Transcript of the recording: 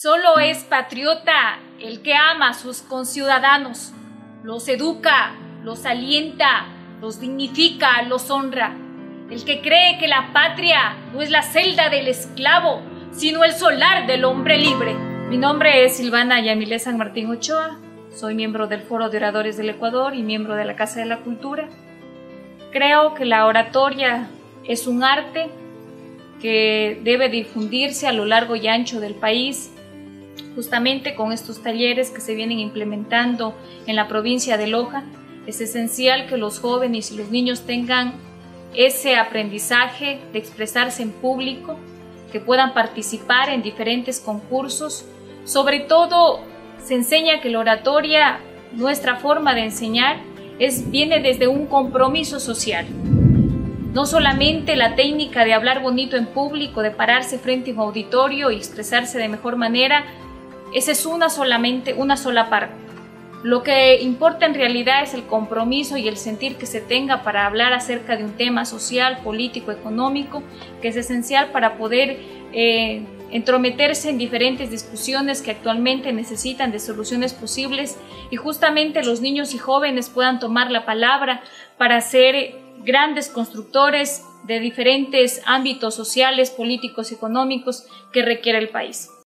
Solo es patriota el que ama a sus conciudadanos, los educa, los alienta, los dignifica, los honra. El que cree que la patria no es la celda del esclavo, sino el solar del hombre libre. Mi nombre es Silvana Yamilé San Martín Ochoa, soy miembro del Foro de Oradores del Ecuador y miembro de la Casa de la Cultura. Creo que la oratoria es un arte que debe difundirse a lo largo y ancho del país, justamente con estos talleres que se vienen implementando en la provincia de Loja. Es esencial que los jóvenes y los niños tengan ese aprendizaje de expresarse en público, que puedan participar en diferentes concursos. Sobre todo, se enseña que la oratoria, nuestra forma de enseñar, viene desde un compromiso social. No solamente la técnica de hablar bonito en público, de pararse frente a un auditorio y expresarse de mejor manera, esa es una sola parte. Lo que importa en realidad es el compromiso y el sentir que se tenga para hablar acerca de un tema social, político, económico, que es esencial para poder entrometerse en diferentes discusiones que actualmente necesitan de soluciones posibles, y justamente los niños y jóvenes puedan tomar la palabra para ser grandes constructores de diferentes ámbitos sociales, políticos y económicos que requiere el país.